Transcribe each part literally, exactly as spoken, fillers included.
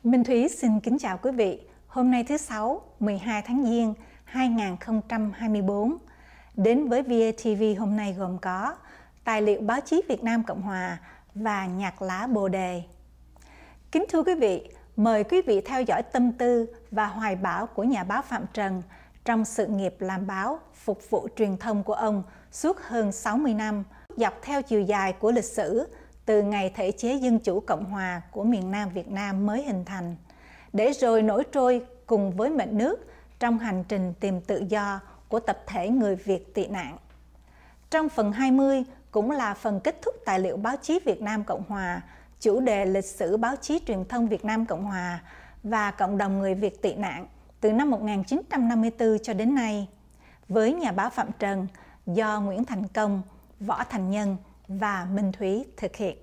Minh Thúy xin kính chào quý vị. Hôm nay thứ Sáu, mười hai tháng Giêng hai nghìn không trăm hai mươi tư, đến với vê a tê vê hôm nay gồm có tài liệu báo chí Việt Nam Cộng Hòa và nhạc lá Bồ Đề. Kính thưa quý vị, mời quý vị theo dõi tâm tư và hoài bão của nhà báo Phạm Trần trong sự nghiệp làm báo, phục vụ truyền thông của ông suốt hơn sáu mươi năm, dọc theo chiều dài của lịch sử từ ngày thể chế Dân chủ Cộng Hòa của miền Nam Việt Nam mới hình thành, để rồi nổi trôi cùng với mệnh nước trong hành trình tìm tự do của tập thể người Việt tị nạn. Trong phần hai mươi cũng là phần kết thúc tài liệu báo chí Việt Nam Cộng Hòa, chủ đề lịch sử báo chí truyền thông Việt Nam Cộng Hòa và cộng đồng người Việt tị nạn từ năm một nghìn chín trăm năm mươi tư cho đến nay, với nhà báo Phạm Trần do Nguyễn Thành Công, Võ Thành Nhân và Minh Thúy thực hiện.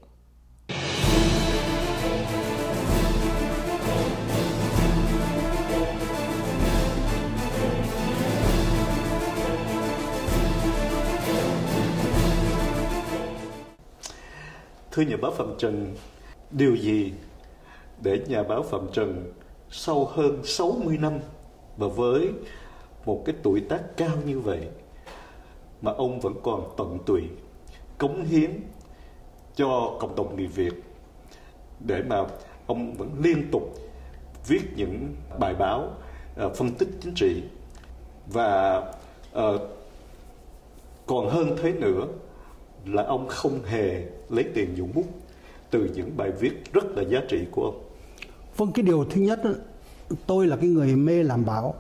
Thưa nhà báo Phạm Trần, điều gì để nhà báo Phạm Trần sau hơn sáu mươi năm và với một cái tuổi tác cao như vậy mà ông vẫn còn tận tụy cống hiến cho cộng đồng người Việt, để mà ông vẫn liên tục viết những bài báo uh, phân tích chính trị, và uh, còn hơn thế nữa là ông không hề lấy tiền nhuận bút từ những bài viết rất là giá trị của ông. Vâng, cái điều thứ nhất, tôi là cái người mê làm báo.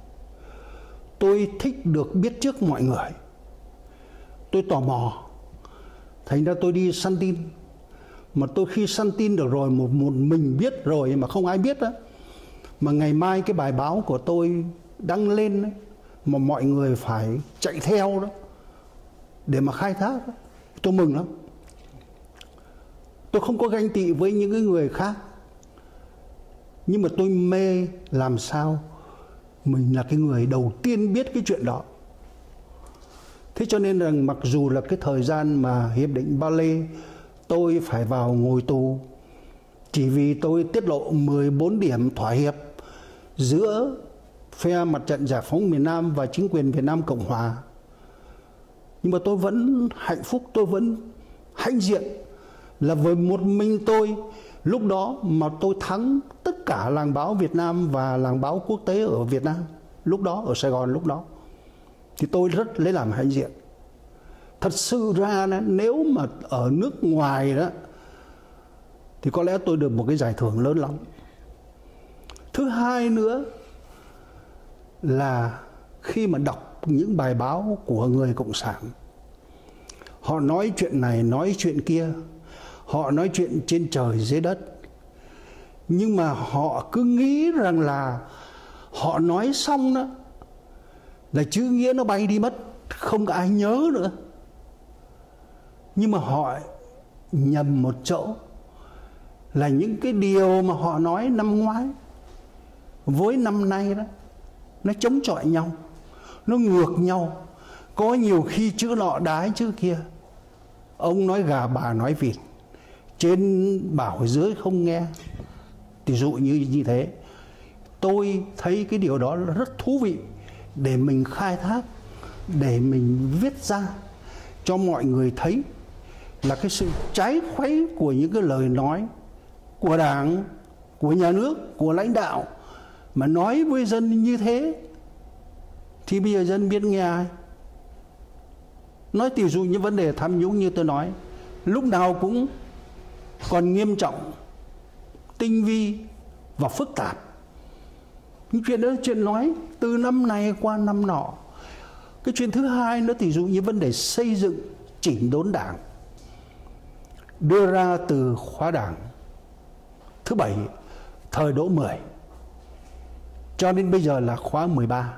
Tôi thích được biết trước mọi người. Tôi tò mò, thành ra tôi đi săn tin. Mà tôi khi săn tin được rồi, một, một mình biết rồi mà không ai biết đó, mà ngày mai cái bài báo của tôi đăng lên đấy, mà mọi người phải chạy theo đó để mà khai thác đó, tôi mừng lắm. Tôi không có ganh tị với những cái người khác, nhưng mà tôi mê làm sao mình là cái người đầu tiên biết cái chuyện đó. Thế cho nên rằng mặc dù là cái thời gian mà Hiệp định Ba Lê tôi phải vào ngồi tù chỉ vì tôi tiết lộ mười bốn điểm thỏa hiệp giữa phe Mặt trận Giải phóng miền Nam và chính quyền Việt Nam Cộng Hòa, nhưng mà tôi vẫn hạnh phúc, tôi vẫn hãnh diện là với một mình tôi lúc đó mà tôi thắng tất cả làng báo Việt Nam và làng báo quốc tế ở Việt Nam lúc đó, ở Sài Gòn lúc đó, thì tôi rất lấy làm hãnh diện. Thật sự ra nếu mà ở nước ngoài đó thì có lẽ tôi được một cái giải thưởng lớn lắm. Thứ hai nữa là khi mà đọc những bài báo của người Cộng sản, họ nói chuyện này nói chuyện kia, họ nói chuyện trên trời dưới đất, nhưng mà họ cứ nghĩ rằng là họ nói xong đó là chữ nghĩa nó bay đi mất, không có ai nhớ nữa. Nhưng mà họ nhầm một chỗ là những cái điều mà họ nói năm ngoái với năm nay đó, nó chống chọi nhau, nó ngược nhau. Có nhiều khi chữ nọ đái chữ kia, ông nói gà bà nói vịt, trên bảo dưới không nghe, ví dụ như như thế. Tôi thấy cái điều đó là rất thú vị để mình khai thác, để mình viết ra cho mọi người thấy là cái sự trái khuấy của những cái lời nói của Đảng, của nhà nước, của lãnh đạo mà nói với dân như thế thì bây giờ dân biết nghe ai. Nói ví dụ như vấn đề tham nhũng như tôi nói, lúc nào cũng còn nghiêm trọng, tinh vi và phức tạp. Những chuyện đó là chuyện nói từ năm này qua năm nọ. Cái chuyện thứ hai nữa ví dụ như vấn đề xây dựng chỉnh đốn Đảng, đưa ra từ khóa Đảng thứ bảy, thời Đỗ mười, cho đến bây giờ là khóa mười ba.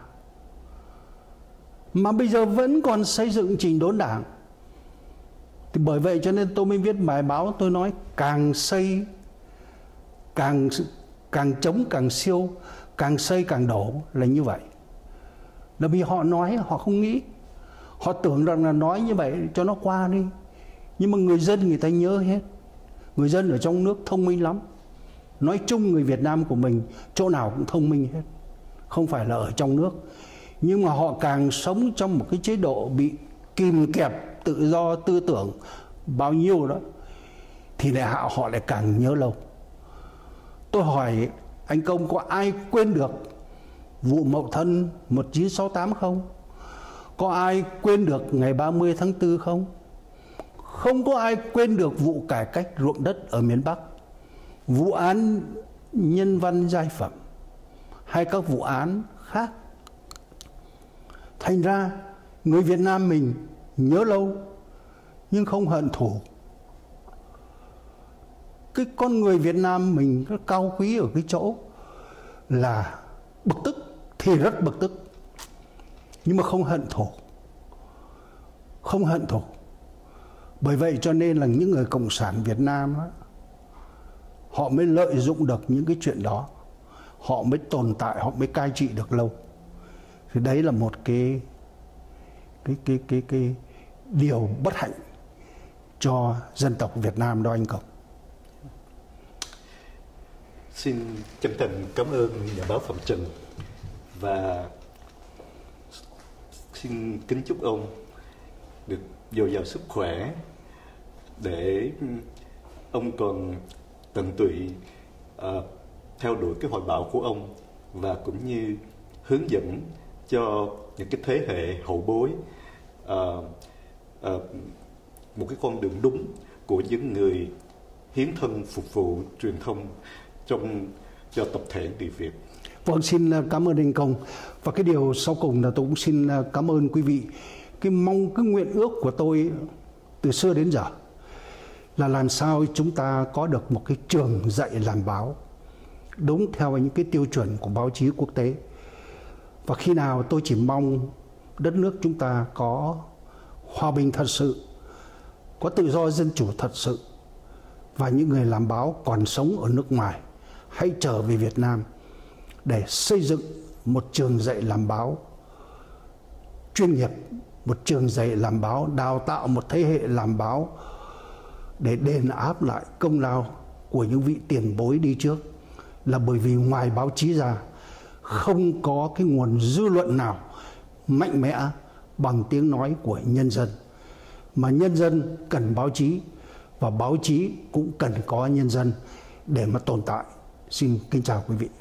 Mà bây giờ vẫn còn xây dựng chỉnh đốn Đảng. Thì bởi vậy cho nên tôi mới viết bài báo, tôi nói càng xây càng càng chống càng siêu, càng xây càng đổ là như vậy. Là vì họ nói, họ không nghĩ, họ tưởng rằng là nói như vậy cho nó qua đi, nhưng mà người dân người ta nhớ hết. Người dân ở trong nước thông minh lắm, Nói chung người Việt Nam của mình chỗ nào cũng thông minh hết, không phải là ở trong nước. Nhưng mà họ càng sống trong một cái chế độ bị kìm kẹp tự do tư tưởng bao nhiêu đó, thì lại họ, họ lại càng nhớ lâu. Tôi hỏi anh Công, có ai quên được vụ Mậu Thân một nghìn chín trăm sáu mươi tám không? Có ai quên được ngày ba mươi tháng tư không? Không có ai quên được vụ cải cách ruộng đất ở miền Bắc, vụ án nhân văn giai phẩm hay các vụ án khác. Thành ra người Việt Nam mình nhớ lâu nhưng không hận thù. Cái con người Việt Nam mình nó cao quý ở cái chỗ là bực tức thì rất bực tức, nhưng mà không hận thù. Không hận thù. Bởi vậy cho nên là những người cộng sản Việt Nam đó, họ mới lợi dụng được những cái chuyện đó, họ mới tồn tại, họ mới cai trị được lâu. Thì đấy là một cái cái cái cái cái điều bất hạnh cho dân tộc Việt Nam đó anh Cộng. Xin chân thành cảm ơn nhà báo Phạm Trần và xin kính chúc ông được dồi dào sức khỏe để ông còn tận tụy uh, theo đuổi cái hoài bão của ông, và cũng như hướng dẫn cho những cái thế hệ hậu bối uh, uh, một cái con đường đúng của những người hiến thân phục vụ truyền thông trong cho tập thể người Việt. Vâng, xin cảm ơn anh Công. Và cái điều sau cùng là tôi cũng xin cảm ơn quý vị. Cái mong, cái nguyện ước của tôi từ xưa đến giờ là làm sao chúng ta có được một cái trường dạy làm báo đúng theo những cái tiêu chuẩn của báo chí quốc tế. Và khi nào tôi chỉ mong đất nước chúng ta có hòa bình thật sự, có tự do dân chủ thật sự, và những người làm báo còn sống ở nước ngoài hãy trở về Việt Nam để xây dựng một trường dạy làm báo chuyên nghiệp, một trường dạy làm báo, đào tạo một thế hệ làm báo để đền áp lại công lao của những vị tiền bối đi trước. Là bởi vì ngoài báo chí ra không có cái nguồn dư luận nào mạnh mẽ bằng tiếng nói của nhân dân, mà nhân dân cần báo chí và báo chí cũng cần có nhân dân để mà tồn tại. Xin kính chào quý vị.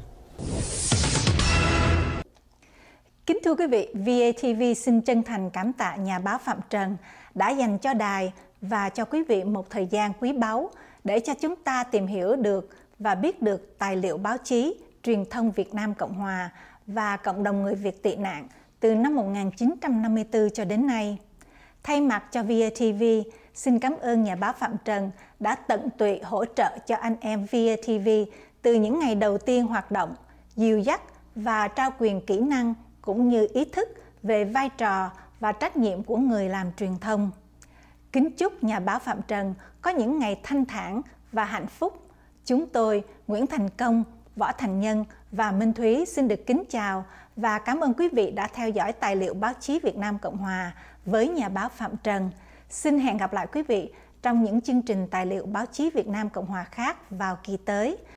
Kính thưa quý vị, vê a tê vê xin chân thành cảm tạ nhà báo Phạm Trần đã dành cho đài và cho quý vị một thời gian quý báu để cho chúng ta tìm hiểu được và biết được tài liệu báo chí, truyền thông Việt Nam Cộng Hòa và cộng đồng người Việt tị nạn từ năm một nghìn chín trăm năm mươi tư cho đến nay. Thay mặt cho vê a tê vê, xin cảm ơn nhà báo Phạm Trần đã tận tụy hỗ trợ cho anh em vê a tê vê từ những ngày đầu tiên hoạt động, dìu dắt và trao quyền kỹ năng cũng như ý thức về vai trò và trách nhiệm của người làm truyền thông. Kính chúc nhà báo Phạm Trần có những ngày thanh thản và hạnh phúc. Chúng tôi, Nguyễn Thành Công, Võ Thành Nhân và Minh Thúy xin được kính chào và cảm ơn quý vị đã theo dõi tài liệu báo chí Việt Nam Cộng Hòa với nhà báo Phạm Trần. Xin hẹn gặp lại quý vị trong những chương trình tài liệu báo chí Việt Nam Cộng Hòa khác vào kỳ tới.